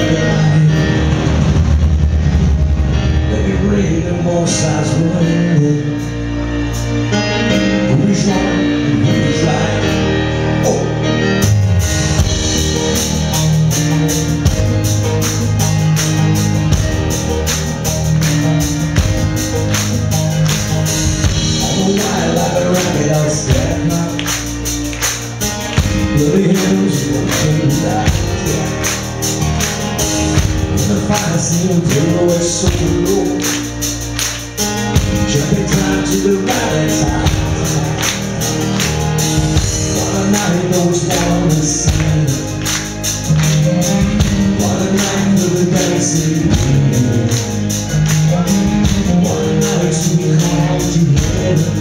More sides running. Who's wrong and who's right? Oh. On the wire like a rabbit out of sky. Bloody hills will change that. When the fire seems to blow it so low, jumping time to the right side. What a night those down the side. What a night for the dancing. What a night to be called together.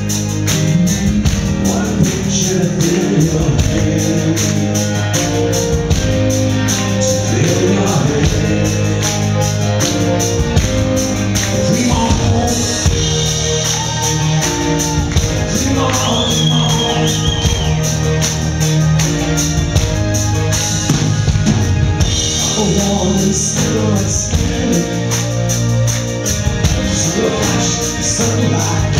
What a picture to fill your head. To fill your head. Dream on. Sunlight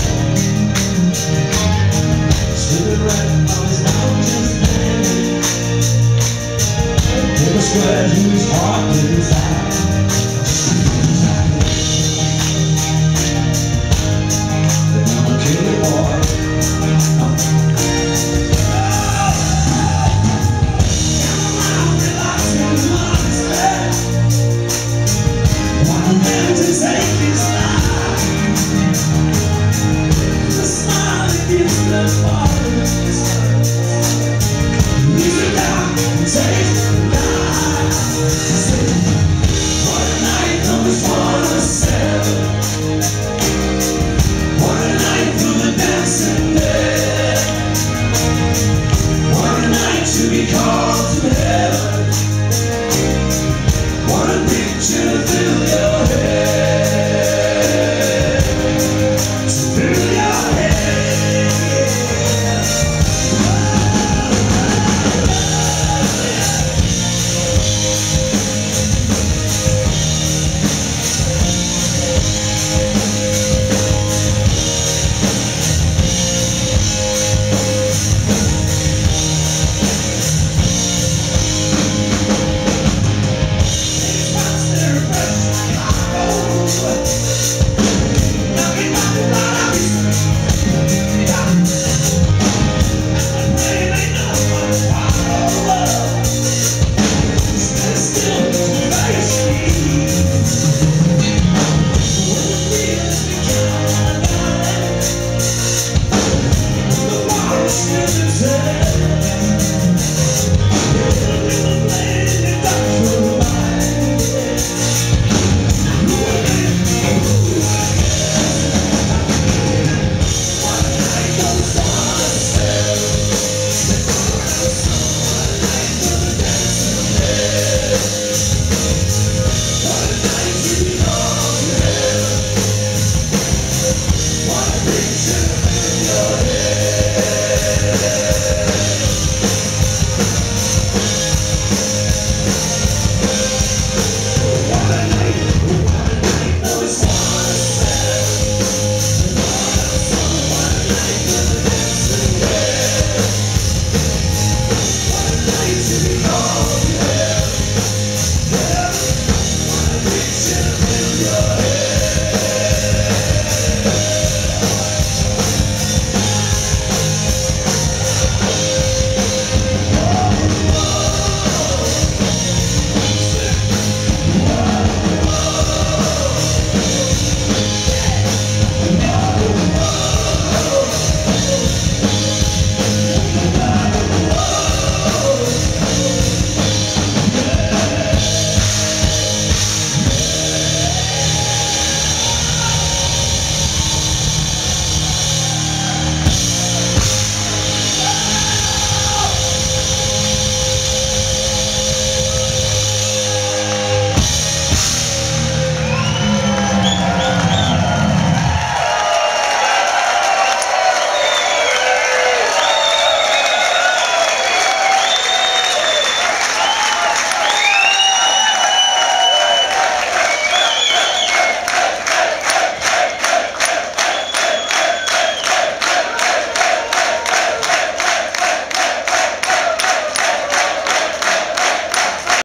silhouette of his mountains standing. It was square to his heart to his eye. They're gonna kill the boy. One man to take his life. To be called to heaven. What a picture to fill your head. To fill your head.